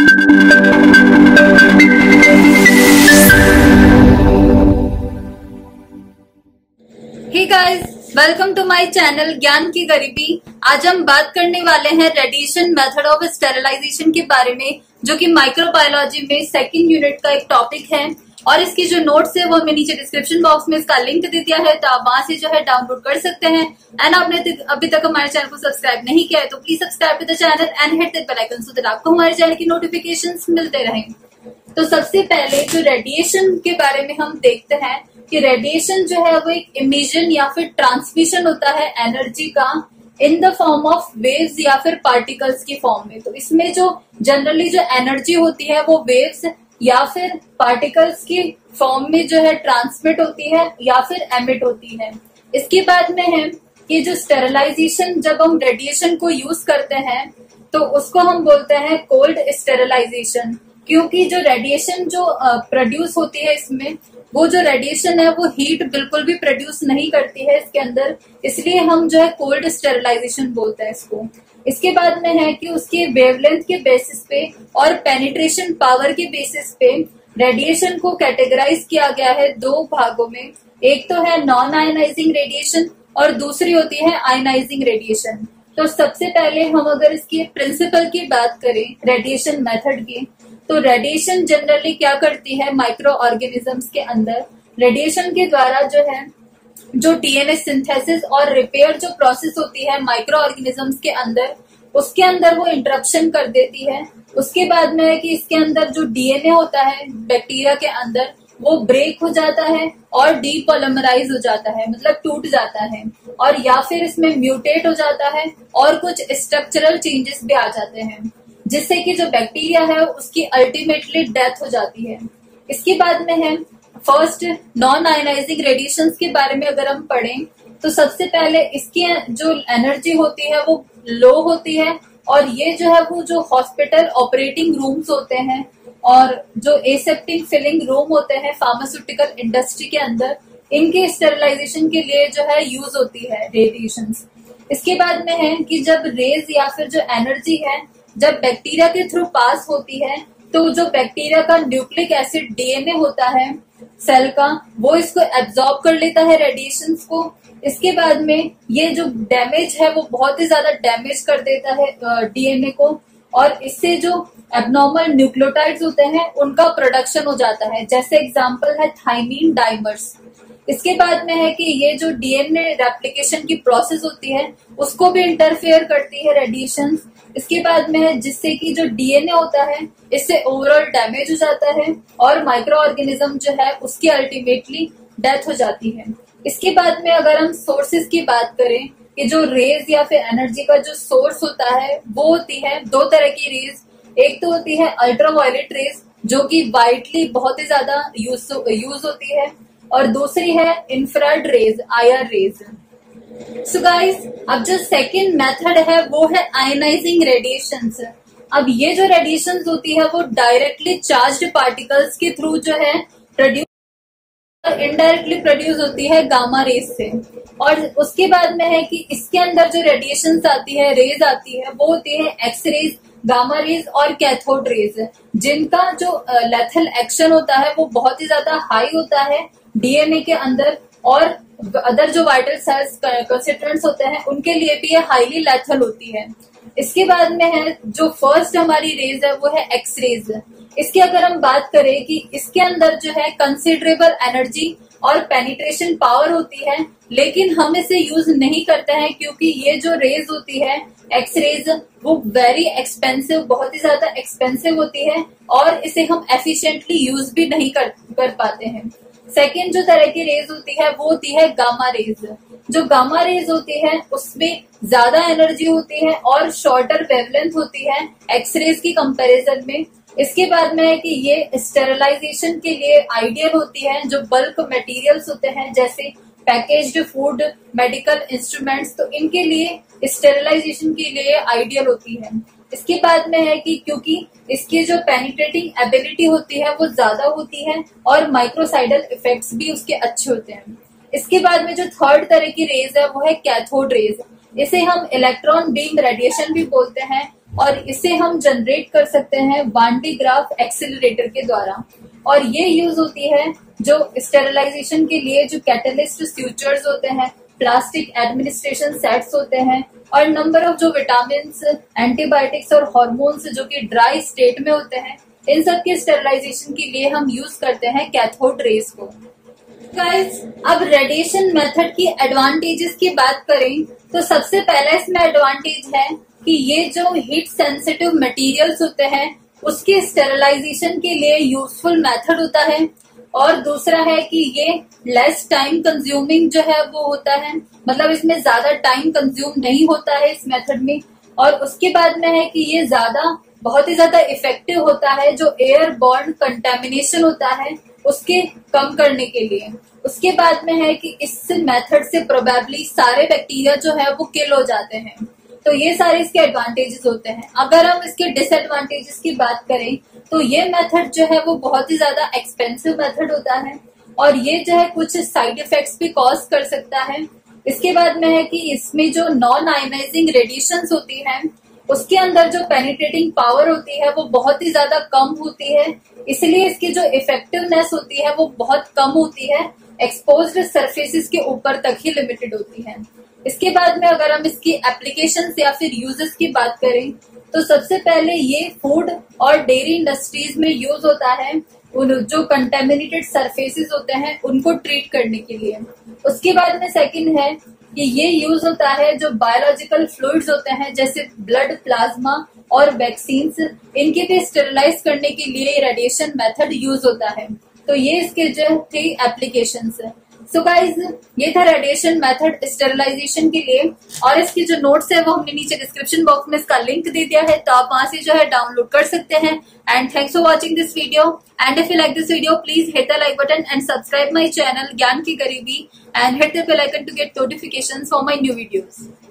Hey guys, welcome to my channel ज्ञान की गरीबी। आज हम बात करने वाले हैं रेडिएशन मेथड ऑफ स्टेरिलाइजेशन के बारे में, जो कि माइक्रोबायोलॉजी में सेकंड यूनिट का एक टॉपिक है। और इसकी जो नोट्स है वो मैं नीचे डिस्क्रिप्शन बॉक्स में इसका लिंक दे दिया है, तो आप वहां से जो है डाउनलोड कर सकते हैं। एंड आपने अभी तक हमारे चैनल को सब्सक्राइब नहीं किया है तो please subscribe to the channel and hit the bell icon so that आपको हमारे चैनल की नोटिफिकेशंस मिलते रहें। तो सबसे पहले जो रेडिएशन के बारे में हम देखते हैं कि रेडिएशन जो है वो एक इमिशन या फिर ट्रांसमिशन होता है एनर्जी का in the form of waves या फिर पार्टिकल्स की फॉर्म में। तो इसमें जो जनरली जो एनर्जी होती है वो वेव्स या फिर पार्टिकल्स की फॉर्म में जो है ट्रांसमिट होती है या फिर एमिट होती है। इसके बाद में है कि जो स्टेरिलाइजेशन, जब हम रेडिएशन को यूज करते हैं तो उसको हम बोलते हैं कोल्ड स्टेरिलाइजेशन, क्योंकि जो रेडिएशन जो प्रोड्यूस होती है इसमें, वो जो रेडिएशन है वो हीट बिल्कुल भी प्रोड्यूस नहीं करती है इसके अंदर, इसलिए हम जो है कोल्ड स्टेरिलाइजेशन बोलते हैं इसको। इसके बाद में है कि उसके वेवलेंथ के बेसिस पे और पेनिट्रेशन पावर के बेसिस पे रेडिएशन को कैटेगराइज किया गया है दो भागों में। एक तो है नॉन आयनाइजिंग रेडिएशन और दूसरी होती है आयनाइजिंग रेडिएशन। तो सबसे पहले हम अगर इसकी प्रिंसिपल की बात करें रेडिएशन मेथड की, तो रेडिएशन जनरली क्या करती है माइक्रो ऑर्गेनिजम्स के अंदर, रेडिएशन के द्वारा जो है जो डीएनए सिंथेसिस और रिपेयर जो प्रोसेस होती है माइक्रो ऑर्गेनिजम्स के अंदर, उसके अंदर वो इंटरप्शन कर देती है। उसके बाद में है कि इसके अंदर जो डीएनए होता है बैक्टीरिया के अंदर, वो ब्रेक हो जाता है और डीपॉलीमराइज हो जाता है, मतलब टूट जाता है, और या फिर इसमें म्यूटेट हो जाता है और कुछ स्ट्रक्चरल चेंजेस भी आ जाते हैं, जिससे कि जो बैक्टीरिया है उसकी अल्टीमेटली डेथ हो जाती है। इसके बाद में है फर्स्ट नॉन आयनाइजिंग रेडिएशंस के बारे में अगर हम पढ़ें तो सबसे पहले इसकी जो एनर्जी होती है वो लो होती है, और ये जो है वो जो हॉस्पिटल ऑपरेटिंग रूम्स होते हैं और जो एसेप्टिक फिलिंग रूम होते हैं फार्मास्यूटिकल इंडस्ट्री के अंदर, इनके स्टेरिलाइजेशन के लिए जो है यूज होती है रेडिएशंस। इसके बाद में है कि जब रेज या फिर जो एनर्जी है जब बैक्टीरिया के थ्रू पास होती है, तो जो बैक्टीरिया का न्यूक्लिक एसिड डीएनए होता है सेल का, वो इसको एब्जॉर्ब कर लेता है रेडिएशंस को। इसके बाद में ये जो डैमेज है वो बहुत ही ज्यादा डैमेज कर देता है डीएनए को, और इससे जो एबनॉर्मल न्यूक्लियोटाइड्स होते हैं उनका प्रोडक्शन हो जाता है, जैसे एग्जांपल है थाइमीन डाइमर्स। इसके बाद में है कि ये जो डीएनए रेप्लिकेशन की प्रोसेस होती है उसको भी इंटरफेयर करती है रेडिएशन। इसके बाद में है जिससे कि जो डीएनए होता है इससे ओवरऑल डैमेज हो जाता है और माइक्रो ऑर्गेनिज्म जो है उसकी अल्टीमेटली डेथ हो जाती है। इसके बाद में अगर हम सोर्सेज की बात करें कि जो रेज या फिर एनर्जी का जो सोर्स होता है वो होती है दो तरह की रेज। एक तो होती है अल्ट्रावायलेट रेज, जो कि वाइडली बहुत ही ज्यादा यूज होती है, और दूसरी है infrared rays, IR rays. So guys, अब जो सेकंड मेथड है वो है आयनाइजिंग रेडिएशंस। अब ये जो रेडिएशंस होती है वो डायरेक्टली चार्ज्ड पार्टिकल्स के थ्रू जो है प्रोड्यूस इनडायरेक्टली प्रोड्यूस होती है गामा रेज से। और उसके बाद में है कि इसके अंदर जो रेडिएशंस आती है, रेज आती है, वो होती है एक्स रेज, गामा रेज और कैथोड रेज, जिनका जो लेथल एक्शन होता है वो बहुत ही ज्यादा हाई होता है डीएनए के अंदर, और अदर जो वाइटल सेल्स कंस्टिट्यूएंट्स होते हैं उनके लिए भी ये हाईली लेथल होती है। इसके बाद में है जो फर्स्ट हमारी रेज है वो है एक्स रेज। इसकी अगर हम बात करें कि इसके अंदर जो है कंसिडरेबल एनर्जी और पेनिट्रेशन पावर होती है, लेकिन हम इसे यूज नहीं करते हैं क्योंकि ये जो रेज होती है एक्स रेज वो वेरी एक्सपेंसिव, बहुत ही ज्यादा एक्सपेंसिव होती है, और इसे हम एफिशिएंटली यूज भी नहीं कर पाते हैं। सेकेंड जो तरह की रेज होती है वो होती है गामा रेज। जो गामा रेज होती है उसमें ज्यादा एनर्जी होती है और शॉर्टर वेवलेंथ होती है एक्स रेज की कंपैरिजन में। इसके बाद में है कि ये स्टेरिलाइजेशन के लिए आइडियल होती है। जो बल्क मटेरियल्स होते हैं जैसे पैकेज्ड फूड, मेडिकल इंस्ट्रूमेंट्स, तो इनके लिए स्टेरिलाइजेशन के लिए आइडियल होती है। इसके बाद में है कि क्योंकि इसकी जो पेनिट्रेटिंग एबिलिटी होती है वो ज्यादा होती है और माइक्रोसाइडल इफेक्ट्स भी उसके अच्छे होते हैं। इसके बाद में जो थर्ड तरह की रेज है वो है कैथोड रेज। इसे हम इलेक्ट्रॉन बीम रेडिएशन भी बोलते हैं, और इसे हम जनरेट कर सकते हैं वान डी ग्राफ एक्सीलरेटर के द्वारा। और ये यूज होती है जो स्टेरिलाइजेशन के लिए जो कैटलिस्ट स्यूचर्स होते हैं, प्लास्टिक एडमिनिस्ट्रेशन सेट्स होते हैं और नंबर ऑफ जो विटामिन, एंटीबायोटिक्स और हॉर्मोन्स जो कि ड्राई स्टेट में होते हैं, इन सब के स्टेरिलाइजेशन के लिए हम यूज करते हैं कैथोड रेज को। गाइस, अब रेडिएशन मेथड की एडवांटेजेस की बात करें तो सबसे पहला इसमें एडवांटेज है कि ये जो हीट सेंसिटिव मटेरियल्स होते हैं उसके स्टेरिलाइजेशन के लिए यूजफुल मेथड होता है। और दूसरा है कि ये लेस टाइम कंज्यूमिंग जो है वो होता है, मतलब इसमें ज्यादा टाइम कंज्यूम नहीं होता है इस मेथड में। और उसके बाद में है कि ये बहुत ही ज्यादा इफेक्टिव होता है जो एयर बॉर्न कंटेमिनेशन होता है उसके कम करने के लिए। उसके बाद में है कि इस मेथड से प्रोबेबली सारे बैक्टीरिया जो है वो किल हो जाते हैं। तो ये सारे इसके एडवांटेजेस होते हैं। अगर हम इसके डिसएडवांटेजेस की बात करें तो ये मेथड जो है वो बहुत ही ज्यादा एक्सपेंसिव मेथड होता है और ये जो है कुछ साइड इफेक्ट्स भी कॉज कर सकता है। इसके बाद में है कि इसमें जो नॉन आयोनाइजिंग रेडिएशंस होती हैं उसके अंदर जो पेनिट्रेटिंग पावर होती है वो बहुत ही ज्यादा कम होती है, इसलिए इसकी जो इफेक्टिवनेस होती है वो बहुत कम होती है, एक्सपोज्ड सरफेसेस के ऊपर तक ही लिमिटेड होती है। इसके बाद में अगर हम इसकी एप्लीकेशंस या फिर यूजेस की बात करें तो सबसे पहले ये फूड और डेयरी इंडस्ट्रीज में यूज होता है जो कंटेमिनेटेड सरफेसेस होते हैं उनको ट्रीट करने के लिए। उसके बाद में सेकंड है कि ये यूज होता है जो बायोलॉजिकल फ्लूइड्स होते हैं जैसे ब्लड, प्लाज्मा और वैक्सीन्स, इनके भी स्टेरिलाइज करने के लिए रेडिएशन मेथड यूज होता है। तो ये इसके जो थे एप्लीकेशंस है। सो गाइज, ये था रेडिएशन मेथड स्टेरिलाइजेशन के लिए और इसकी जो नोट्स है वो हमने नीचे डिस्क्रिप्शन बॉक्स में इसका लिंक दे दिया है, तो आप वहां से जो है डाउनलोड कर सकते हैं। And thanks for watching this video and if you like this video please hit the like button and subscribe my channel ज्ञान की गरीबी and hit the bell icon to get notifications for my new videos.